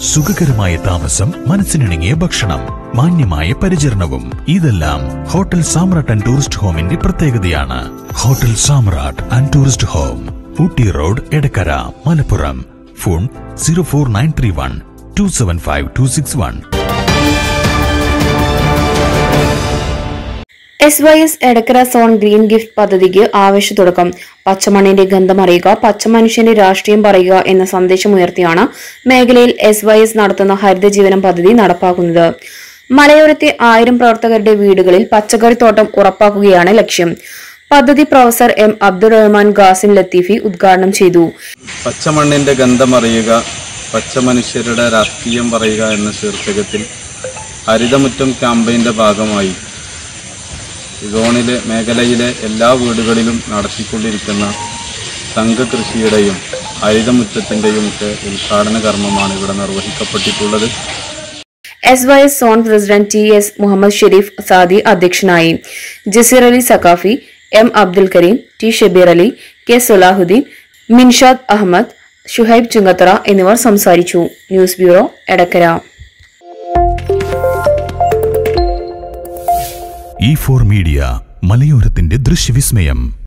സുഖകരമായ താമസം, മനസ്സിനിണങ്ങിയ ഭക്ഷണം, മാന്യമായ പരിചരണവും ഇതെല്ലാം ഹോട്ടൽ സാമ്രാട്ട് ആൻഡ് ടൂറിസ്റ്റ് ഹോമിന്റെ പ്രത്യേകതയാണ്. Hotel Samrat and tourist home, Ooty road, Edakkara, Malappuram. Phone 04931 275 261. SYS Edakkara zone green gift പദ്ധതിക്ക് ആവേശത്തുടക്കം. പച്ചമണ്ണിന്റെ ഗന്ധമറിയുക, പച്ചമനുഷ്യന്റെ രാഷ്ട്രീയം പറയുക എന്ന സന്ദേശമുയർത്തിയാണ് മേഖലയിൽ SYS നടത്തുന്ന ഹരിതജീവനം പദ്ധതി നടപ്പാക്കുന്നത്. മലയോരത്തെ 1000 പ്രവർത്തകരുടെ വീടുകളിൽ പച്ചക്കറിത്തോട്ടം ഉറപ്പാക്കുകയാണ് ലക്ഷ്യം. പദ്ധതി പ്രൊഫസർ M. അബ്ദുൾ റഹ്മാൻ ഖാസിം ലത്തീഫി ഉദ്ഘാടനം ചെയ്തു. പച്ചമണ്ണിന്റെ ഗന്ധമറിയുക, പച്ചമനുഷ്യരുടെ രാഷ്ട്രീയം പറയുക എന്ന ശീർഷകത്തിൽ ഹരിതമുറ്റം ക്യാമ്പയിന്റെ ഭാഗമായി സോണിലെ മേഖലയിലെ എല്ലാ വീടുകളിലും നടത്തിക്കൊണ്ടിരിക്കുന്ന സംഘകൃഷിയുടെയും ഹരിതമുറ്റത്തിന്റെയും ഉദ്ഘാടന കർമ്മമാണ് ഇവിടെ നിർവഹിക്കപ്പെട്ടിട്ടുള്ളത്. SYS zone president TS Muhammad Sharif Saadi അധ്യക്ഷനായി. Jaseer Ali Saqafi, M. Abdul Kareem, T. Shabeer Ali, K. Sulahuddeen, Minshad Ahmed, Shuhaib Chungathara എന്നിവർ സംസാരിച്ചു. News bureau, Edakkara. E4 media, മലയോരത്തിന്റെ ദൃശ്യവിസ്മയം.